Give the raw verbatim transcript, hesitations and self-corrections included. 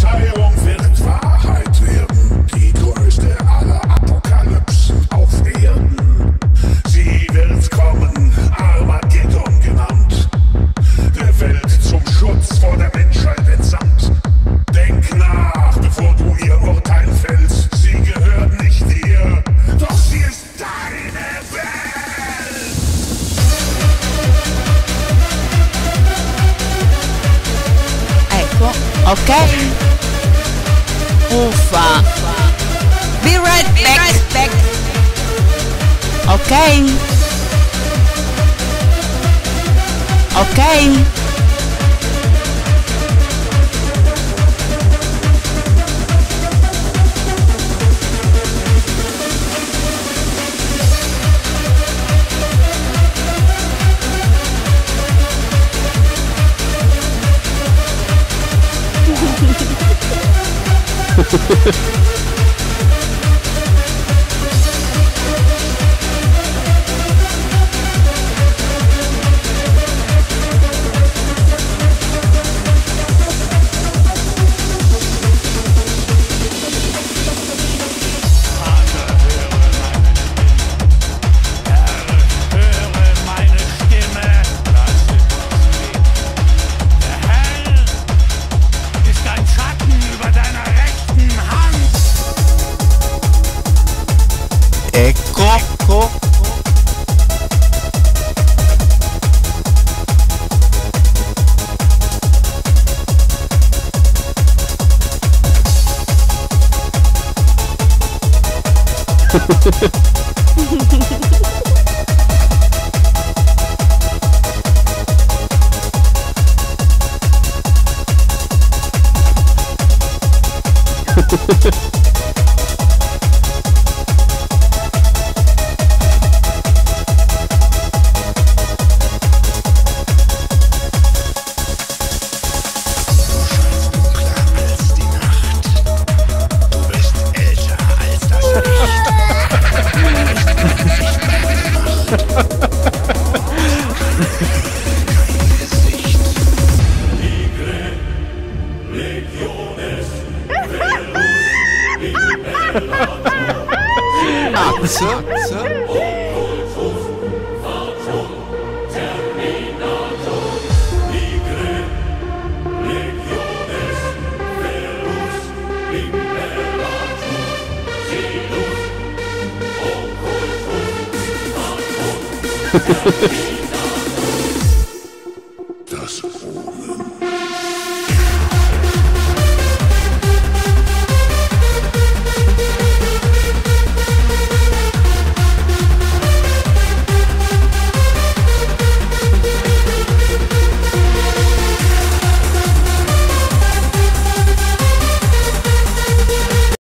Prophezeiung wird Wahrheit werden, die größte aller Apokalypsen auf Erden. Sie wird kommen, Armageddon genannt, der Welt zum Schutz vor der Menschheit entsandt. Denk nach, bevor du ihr Urteil fällst, sie gehört nicht dir, doch sie ist deine Welt. Ecco, ok. Uffa. Be right back. Ok. Ok. Ecco. Sir, Sir. Silus,